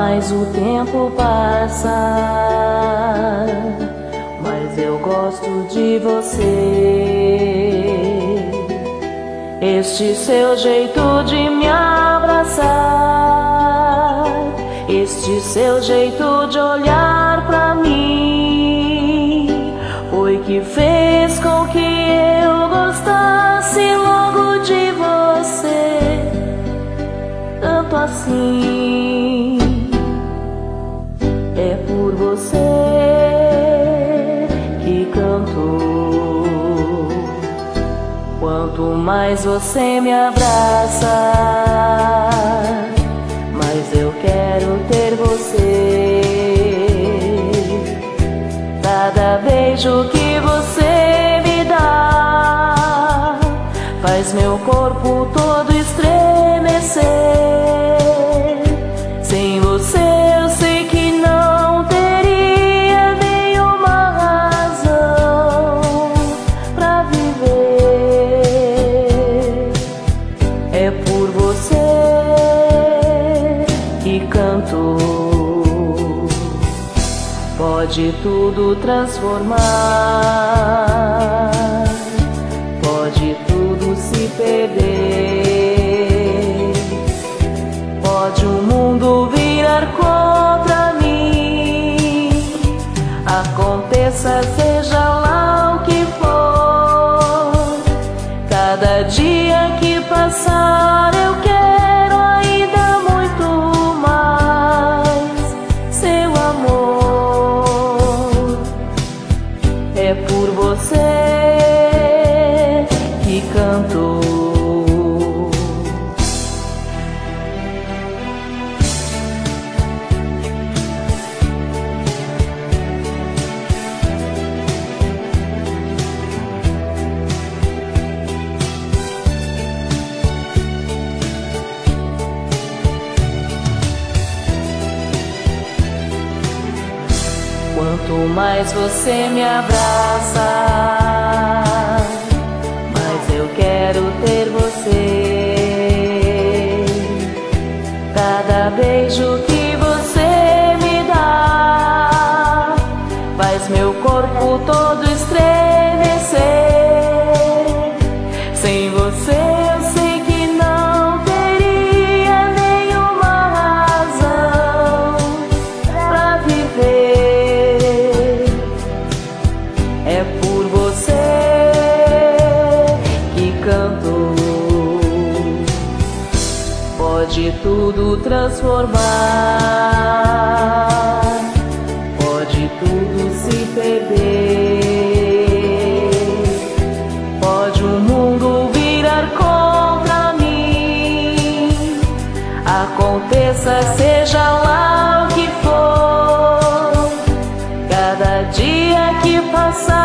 mais o tempo passa, mais eu gosto de você. Este seu jeito de me abraçar, este seu jeito de olhar pra mim, foi que fez com que eu gostasse logo de você, tanto assim. É por você que canto. Quanto mais você me abraça, mais eu quero ter você. Cada beijo que você me dá faz meu corpo todo estremecer. Sem você eu sei que não teria nenhuma razão pra viver. É por você que canto. Pode tudo transformar, pode tudo se perder, pode o mundo virar contra mim. Aconteça, seja lá o que for, cada dia que passar eu quero ainda muito mais seu amor. É por você que canto. Quanto mais você me abraça, mais eu quero ter você. Cada beijo que você me dá faz meu corpo todo estremecer. Sem você eu sei que não teria nenhuma razão pra viver. É por você que canto. Pode tudo transformar, pode tudo se perder, pode o mundo virar contra mim. Aconteça, seja lá o que for, cada dia que passar